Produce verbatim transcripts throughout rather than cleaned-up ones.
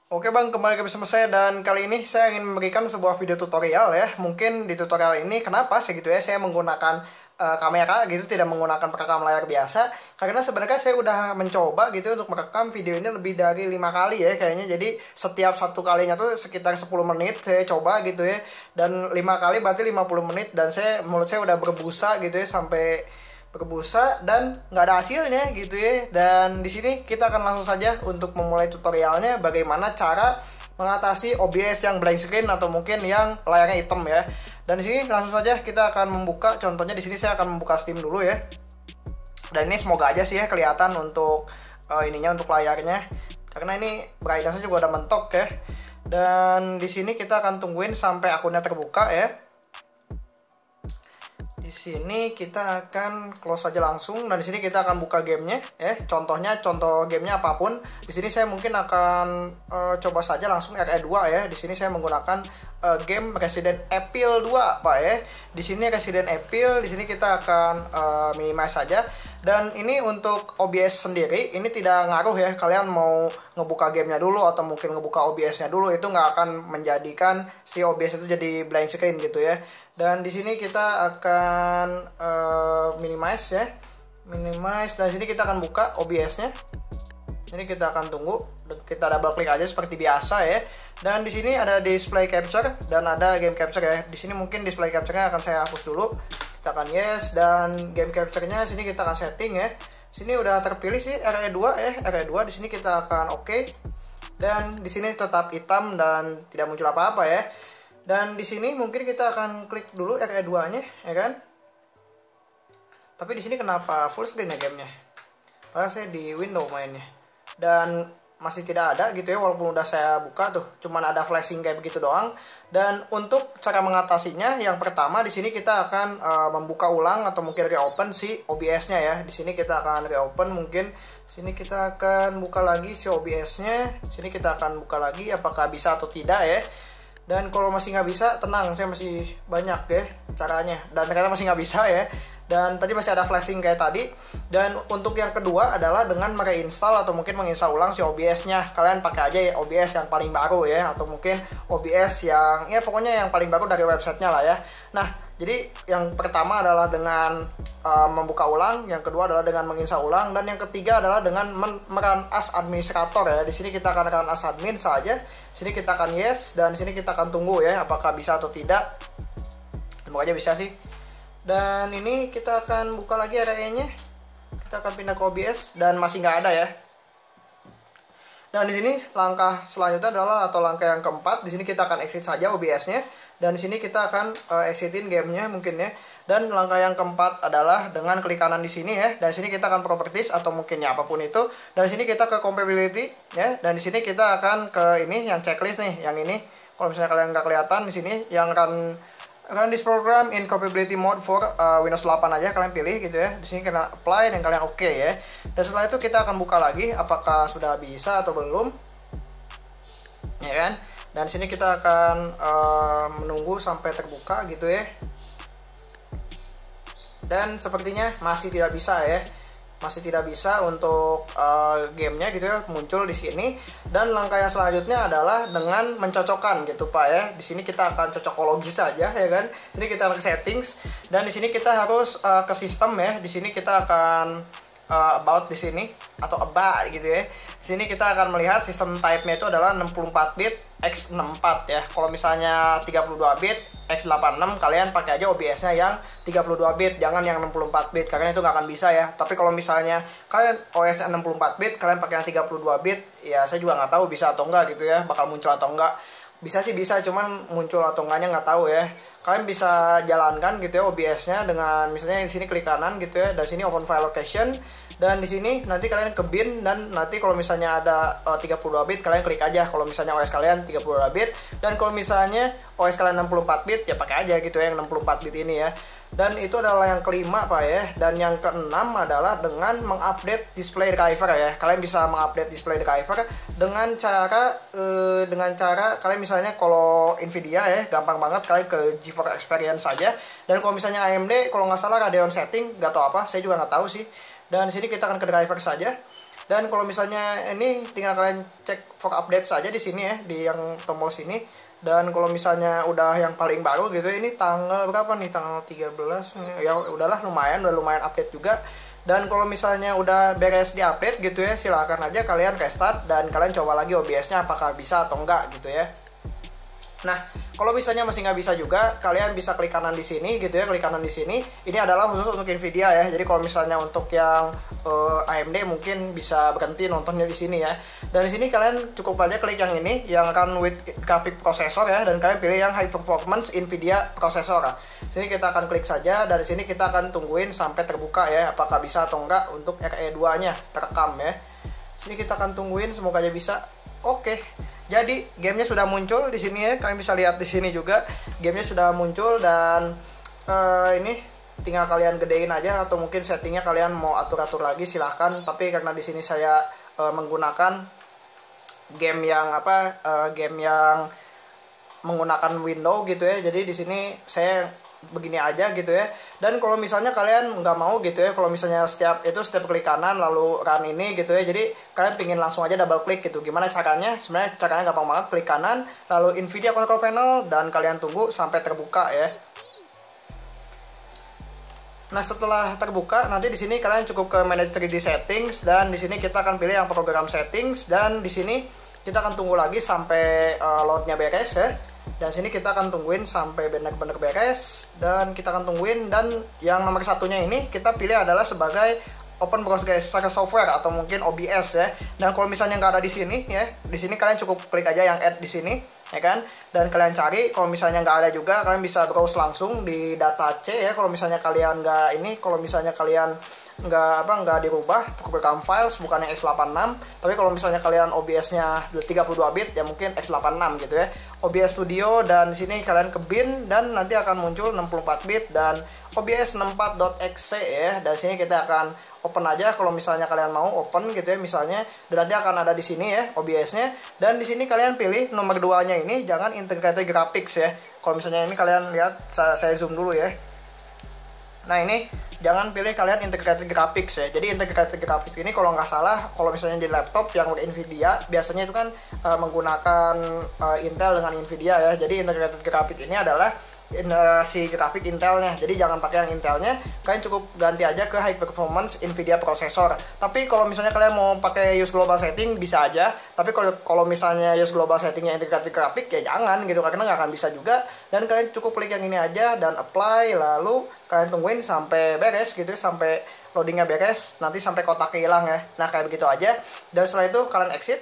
Oke Bang, kembali ke bersama saya dan kali ini saya ingin memberikan sebuah video tutorial ya. Mungkin di tutorial ini kenapa segitu ya saya menggunakan uh, kamera gitu, tidak menggunakan perekam layar biasa. Karena sebenarnya saya udah mencoba gitu untuk merekam video ini lebih dari lima kali ya kayaknya. Jadi setiap satu kalinya tuh sekitar sepuluh menit saya coba gitu ya. Dan lima kali berarti lima puluh menit dan saya mulut saya udah berbusa gitu ya sampai berbusa dan nggak ada hasilnya gitu ya. Dan di sini kita akan langsung saja untuk memulai tutorialnya bagaimana cara mengatasi O B S yang blank screen atau mungkin yang layarnya hitam ya. Dan di sini langsung saja kita akan membuka, contohnya di sini saya akan membuka Steam dulu ya. Dan ini semoga aja sih ya kelihatan untuk uh, ininya untuk layarnya. Karena ini brightness-nya juga udah mentok ya. Dan di sini kita akan tungguin sampai akunnya terbuka ya. Di sini kita akan close aja langsung dan di sini kita akan buka gamenya ya. Contohnya contoh gamenya apapun. Di sini saya mungkin akan uh, coba saja langsung R E dua ya. Di sini saya menggunakan uh, game Resident Evil dua Pak ya. Di sini Resident Evil, di sini kita akan uh, minimize saja. Dan ini untuk O B S sendiri, ini tidak ngaruh ya. Kalian mau ngebuka gamenya dulu atau mungkin ngebuka O B S-nya dulu, itu nggak akan menjadikan si O B S itu jadi blank screen gitu ya. Dan di sini kita akan uh, minimize ya, minimize. Dan di sini kita akan buka O B S-nya. Ini kita akan tunggu, kita double klik aja seperti biasa ya. Dan di sini ada display capture dan ada game capture ya. Di sini mungkin display capture-nya akan saya hapus dulu. Kita akan yes, dan game capture-nya sini kita akan setting ya. Sini udah terpilih sih R E dua ya, R E dua. Di sini kita akan oke. Okay. Dan di sini tetap hitam dan tidak muncul apa-apa ya. Dan di sini mungkin kita akan klik dulu R E dua-nya ya kan. Tapi di sini kenapa full screen ya gamenya? Padahal saya di window mainnya. Dan masih tidak ada gitu ya, walaupun udah saya buka tuh, cuman ada flashing kayak begitu doang. Dan untuk cara mengatasinya, yang pertama di sini kita akan uh, membuka ulang atau mungkin reopen si O B S-nya ya. Di sini kita akan reopen, mungkin sini kita akan buka lagi si O B S-nya. Sini kita akan buka lagi apakah bisa atau tidak ya. Dan kalau masih nggak bisa, tenang, saya masih banyak ya caranya. Dan ternyata masih nggak bisa ya. Dan tadi masih ada flashing kayak tadi. Dan untuk yang kedua adalah dengan mereinstall atau mungkin menginstal ulang si O B S-nya. Kalian pakai aja ya O B S yang paling baru ya, atau mungkin O B S yang ya pokoknya yang paling baru dari websitenya lah ya. Nah, jadi yang pertama adalah dengan uh, membuka ulang, yang kedua adalah dengan menginstal ulang, dan yang ketiga adalah dengan meran as administrator ya. Di sini kita akan run as admin saja. Sini kita akan yes, dan di sini kita akan tunggu ya apakah bisa atau tidak. Semoga aja bisa sih. Dan ini kita akan buka lagi R E-nya. Kita akan pindah ke O B S dan masih nggak ada ya. Dan di sini langkah selanjutnya adalah atau langkah yang keempat. Di sini kita akan exit saja O B S-nya dan di sini kita akan uh, exitin gamenya mungkin ya. Dan langkah yang keempat adalah dengan klik kanan di sini ya. Dan di sini kita akan properties atau mungkin ya apapun itu. Dan di sini kita ke compatibility ya. Dan di sini kita akan ke ini yang checklist nih, yang ini. Kalau misalnya kalian nggak kelihatan di sini yang run Run this program in compatibility mode for uh, Windows delapan aja kalian pilih gitu ya. Di sini kalian apply dan kalian oke okay, ya. Dan setelah itu kita akan buka lagi apakah sudah bisa atau belum. Ya kan? Dan sini kita akan uh, menunggu sampai terbuka gitu ya. Dan sepertinya masih tidak bisa ya. Masih tidak bisa untuk uh, gamenya gitu ya muncul di sini. Dan langkah yang selanjutnya adalah dengan mencocokkan gitu Pak ya. Di sini kita akan cocokologi saja ya kan. Sini kita ke settings dan di sini kita harus uh, ke sistem ya. Di sini kita akan uh, about di sini atau about gitu ya. Di sini kita akan melihat sistem type-nya itu adalah enam puluh empat bit x enam puluh empat ya. Kalau misalnya tiga puluh dua bit x delapan puluh enam, kalian pakai aja O B S-nya yang tiga puluh dua bit, jangan yang enam puluh empat bit karena itu nggak akan bisa ya. Tapi kalau misalnya kalian O S enam puluh empat bit, kalian pakai yang tiga puluh dua bit, ya saya juga nggak tahu bisa atau enggak gitu ya, bakal muncul atau enggak. Bisa sih bisa, cuman muncul atau enggaknya nggak tahu ya. Kalian bisa jalankan gitu ya O B S-nya dengan misalnya di sini klik kanan gitu ya, dan sini open file location. Dan di sini nanti kalian ke bin dan nanti kalau misalnya ada uh, tiga puluh dua bit kalian klik aja kalau misalnya O S kalian tiga puluh dua bit, dan kalau misalnya O S kalian enam puluh empat bit ya pakai aja gitu ya yang enam puluh empat bit ini ya. Dan itu adalah yang kelima Pak ya. Dan yang keenam adalah dengan mengupdate display driver ya. Kalian bisa mengupdate display driver dengan cara eh, dengan cara kalian misalnya kalau Nvidia ya gampang banget kalian ke GeForce Experience saja. Dan kalau misalnya A M D kalau nggak salah Radeon setting, nggak tahu apa, saya juga nggak tahu sih. Dan di sini kita akan ke driver saja. Dan kalau misalnya ini tinggal kalian cek for update saja di sini ya, di yang tombol sini. Dan kalau misalnya udah yang paling baru gitu, ini tanggal berapa nih, tanggal tiga belas ya, udahlah lumayan, udah lumayan update juga. Dan kalau misalnya udah beres di update gitu ya, silahkan aja kalian restart dan kalian coba lagi O B S-nya apakah bisa atau enggak gitu ya. Nah, kalau misalnya masih nggak bisa juga, kalian bisa klik kanan di sini gitu ya, klik kanan di sini. Ini adalah khusus untuk Nvidia ya. Jadi kalau misalnya untuk yang uh, A M D mungkin bisa berhenti nontonnya di sini ya. Dan di sini kalian cukup aja klik yang ini, yang run with graphic processor ya, dan kalian pilih yang high performance Nvidia processor. Sini kita akan klik saja, dari sini kita akan tungguin sampai terbuka ya, apakah bisa atau enggak untuk R E dua-nya terekam ya. Sini kita akan tungguin, semoga aja bisa. Oke. Jadi gamenya sudah muncul di sini ya, kalian bisa lihat di sini juga gamenya sudah muncul. Dan uh, ini tinggal kalian gedein aja, atau mungkin settingnya kalian mau atur-atur lagi silahkan. Tapi karena di sini saya uh, menggunakan game yang apa, uh, game yang menggunakan Windows gitu ya, jadi di sini saya begini aja gitu ya. Dan kalau misalnya kalian nggak mau gitu ya, kalau misalnya setiap itu setiap klik kanan lalu run ini gitu ya, jadi kalian pingin langsung aja double klik gitu. Gimana caranya? Sebenarnya caranya gampang banget, klik kanan lalu Nvidia control panel dan kalian tunggu sampai terbuka ya. Nah, setelah terbuka nanti di sini kalian cukup ke manage tiga D settings, dan di sini kita akan pilih yang program settings, dan di sini kita akan tunggu lagi sampai uh, loadnya beres ya. Dan sini kita akan tungguin sampai benar-benar beres, dan kita akan tungguin. Dan yang nomor satunya ini kita pilih adalah sebagai Open Browser Software atau mungkin O B S ya. Dan kalau misalnya nggak ada di sini ya, di sini kalian cukup klik aja yang add di sini ya kan. Dan kalian cari, kalau misalnya nggak ada juga kalian bisa browse langsung di data C ya. Kalau misalnya kalian nggak ini, kalau misalnya kalian nggak apa nggak dirubah program files bukan yang x delapan enam, tapi kalau misalnya kalian O B S-nya tiga puluh dua bit ya mungkin x delapan enam gitu ya. O B S Studio, dan di sini kalian ke bin dan nanti akan muncul enam puluh empat bit dan O B S enam puluh empat dot exe ya. Dan sini kita akan open aja kalau misalnya kalian mau open gitu ya misalnya, dan nanti akan ada di sini ya O B S-nya. Dan di sini kalian pilih nomor dua-nya ini jangan integrated graphics ya. Kalau misalnya ini kalian lihat, saya, saya zoom dulu ya. Nah, ini jangan pilih kalian integrated graphics ya. Jadi integrated graphics ini kalau nggak salah, kalau misalnya di laptop yang udah Nvidia biasanya itu kan uh, menggunakan uh, Intel dengan Nvidia ya. Jadi integrated graphics ini adalah in, uh, si grafik Intelnya. Jadi jangan pakai yang Intelnya, kalian cukup ganti aja ke high performance Nvidia processor. Tapi kalau misalnya kalian mau pakai use global setting bisa aja. Tapi kalau kalau misalnya use global settingnya integrated graphics ya jangan gitu, karena nggak akan bisa juga. Dan kalian cukup klik yang ini aja dan apply, lalu kalian tungguin sampai beres gitu, sampai loadingnya beres, nanti sampai kotaknya hilang ya. Nah, kayak begitu aja. Dan setelah itu kalian exit,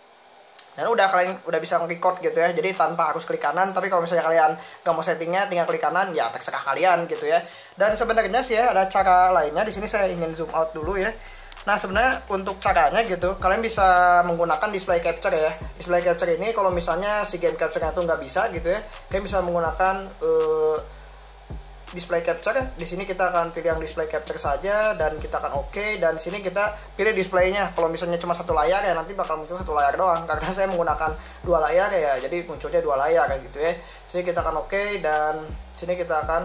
dan udah kalian udah bisa nge-record gitu ya. Jadi tanpa harus klik kanan. Tapi kalau misalnya kalian gak mau settingnya, tinggal klik kanan, ya terserah kalian gitu ya. Dan sebenarnya sih ya ada cara lainnya. Di sini saya ingin zoom out dulu ya. Nah, sebenarnya untuk caranya gitu, kalian bisa menggunakan display capture ya. Display capture ini kalau misalnya si game capture-nya tuh nggak bisa gitu ya, kalian bisa menggunakan uh, display capture. Di sini kita akan pilih yang display capture saja dan kita akan oke. Okay. Dan di sini kita pilih displaynya. Kalau misalnya cuma satu layar ya nanti bakal muncul satu layar doang. Karena saya menggunakan dua layar ya, jadi munculnya dua layar kayak gitu ya. Sini kita akan oke okay, dan sini kita akan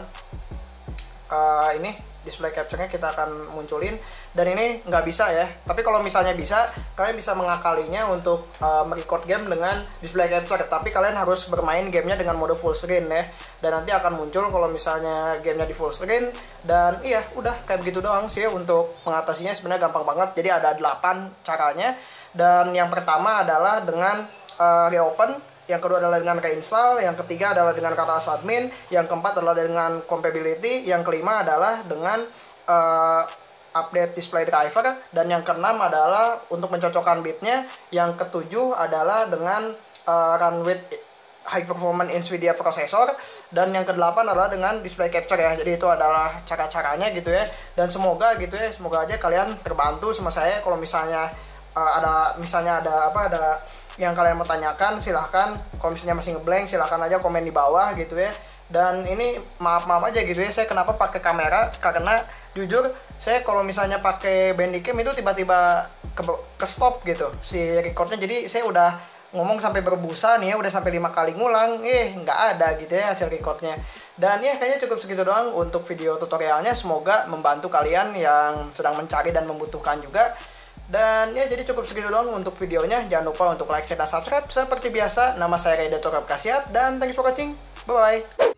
uh, ini display capture-nya kita akan munculin. Dan ini nggak bisa ya, tapi kalau misalnya bisa, kalian bisa mengakalinya untuk uh, merecord game dengan display capture. Tapi kalian harus bermain gamenya dengan mode full screen ya. Dan nanti akan muncul kalau misalnya gamenya di full screen. Dan iya, udah kayak begitu doang sih untuk mengatasinya. Sebenarnya gampang banget. Jadi ada delapan caranya. Dan yang pertama adalah dengan uh, reopen. Yang kedua adalah dengan reinstall, yang ketiga adalah dengan kata admin, yang keempat adalah dengan compatibility, yang kelima adalah dengan uh, update display driver, dan yang keenam adalah untuk mencocokkan bitnya, yang ketujuh adalah dengan uh, run with high performance Nvidia processor, dan yang kedelapan adalah dengan display capture ya. Jadi itu adalah cara-caranya gitu ya. Dan semoga gitu ya, semoga aja kalian terbantu sama saya. Kalau misalnya uh, ada misalnya ada apa ada yang kalian mau tanyakan, silahkan. Kalau misalnya masih ngeblank, silahkan aja komen di bawah gitu ya. Dan ini maaf-maaf aja gitu ya, saya kenapa pakai kamera, karena jujur saya kalau misalnya pakai Bandicam itu tiba-tiba ke, ke stop gitu si recordnya. Jadi saya udah ngomong sampai berbusa nih ya, udah sampai lima kali ngulang, eh nggak ada gitu ya hasil recordnya. Dan ya kayaknya cukup segitu doang untuk video tutorialnya. Semoga membantu kalian yang sedang mencari dan membutuhkan juga. Dan ya jadi cukup segitu doang untuk videonya. Jangan lupa untuk like, share, dan subscribe. Seperti biasa, nama saya Redator Kasiat dan thanks for watching. Bye bye.